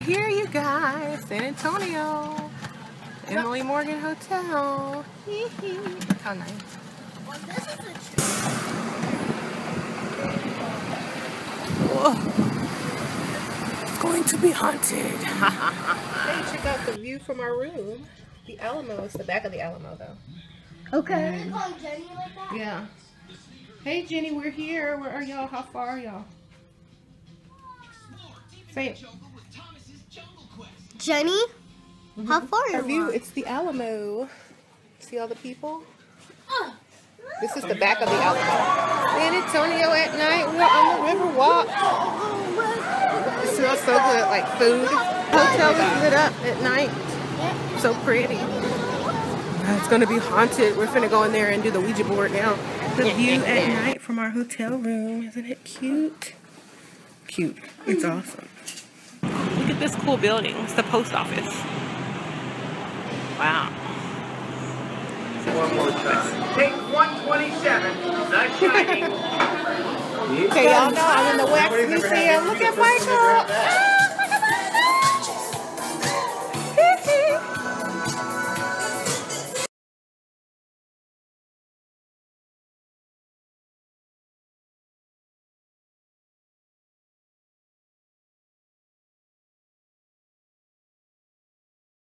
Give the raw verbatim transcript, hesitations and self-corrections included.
here, you guys. San Antonio. Emily Morgan Hotel. Look how nice. Whoa. It's going to be haunted. Hey, check out the view from our room. The Alamo. It's the back of the Alamo, though. Okay. Mm. Yeah. Hey, Jenny, we're here. Where are y'all? How far are y'all? Say it. Jenny, mm-hmm. How far are you? you? It's the Alamo. See all the people? Oh. This is the back of the Alamo. San Antonio at night. We're on the river walk. It smells so good, like food. Hotel is lit up at night. So pretty. It's gonna be haunted. We're finna go in there and do the Ouija board now. The view at night from our hotel room. Isn't it cute? Cute. It's awesome. Look at this cool building. It's the post office. Wow. One more time. Take one twenty-seven. The Shining. Okay, y'all know I'm in the Wax Museum. Look